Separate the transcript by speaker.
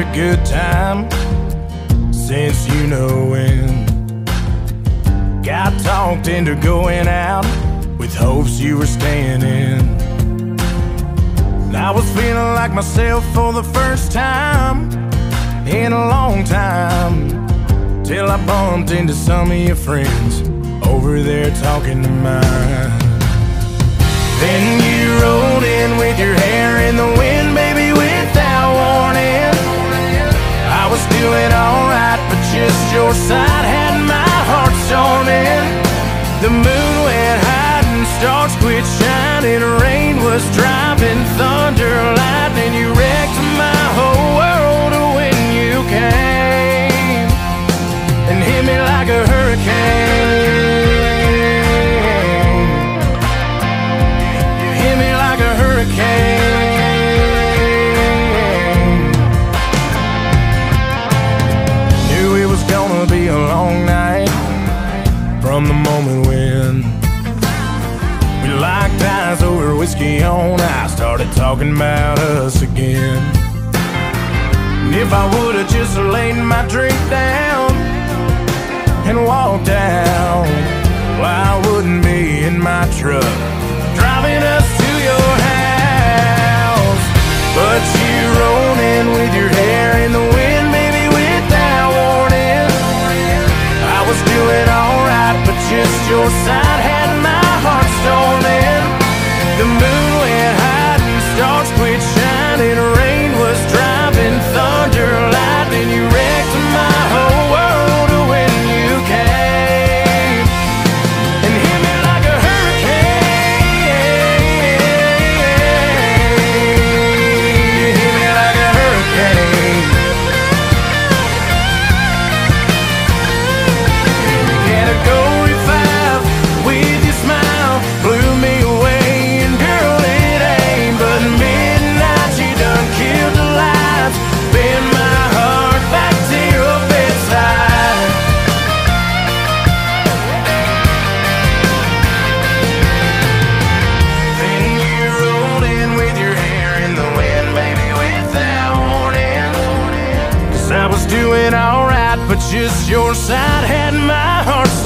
Speaker 1: a good time since you know when. Got talked into going out with hopes you were staying in. I was feeling like myself for the first time in a long time, till I bumped into some of your friends over there talking to mine. Then you rolled in with your hair in the wind, baby, without warning. I was doing alright, but just your side had my heart storming. The moon went hide and stars quit shining. Rain was driving, thunder, lightning. You wrecked my whole world when you came and hit me like a hurricane. You hit me like a hurricane. Knew it was gonna be a long night from the moment when we locked eyes over whiskey on ice, started talking about us again. And if I would've just laid my drink down and walked out, well, I wouldn't be in my truck driving us to your house. But you rolled in with your hair in the wind, baby, without warning. I was doing alright, but just your side had my heart storming. The moon went hide and stars quit shining. Rain was driving, thunder, lightning. You wrecked my whole world when you came and hit me like a hurricane. You hit me like a hurricane. Category 5 with your smile blew me away. And girl, it ain't but midnight. You done killed the lights, bend my heart back to your bedside. Then you rolled in with your hair in the wind, baby, without warning. 'Cause I was doing alright, but just your side had my heart